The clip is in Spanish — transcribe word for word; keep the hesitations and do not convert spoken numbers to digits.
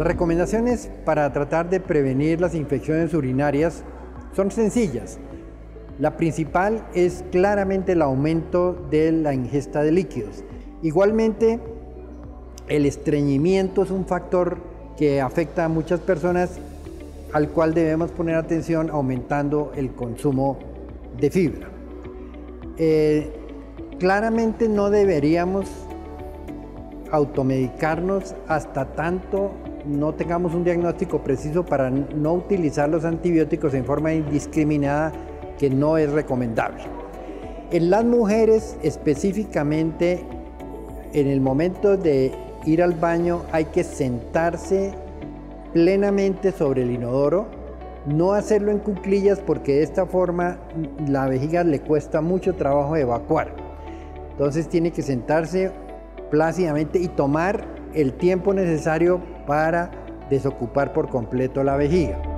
Las recomendaciones para tratar de prevenir las infecciones urinarias son sencillas. La principal es claramente el aumento de la ingesta de líquidos. Igualmente, el estreñimiento es un factor que afecta a muchas personas, al cual debemos poner atención aumentando el consumo de fibra. Eh, claramente no deberíamos automedicarnos hasta tanto no tengamos un diagnóstico preciso para no utilizar los antibióticos en forma indiscriminada, que no es recomendable. En las mujeres específicamente, en el momento de ir al baño hay que sentarse plenamente sobre el inodoro, no hacerlo en cuclillas porque de esta forma la vejiga le cuesta mucho trabajo evacuar. Entonces tiene que sentarse plácidamente y tomar el tiempo necesario para desocupar por completo la vejiga.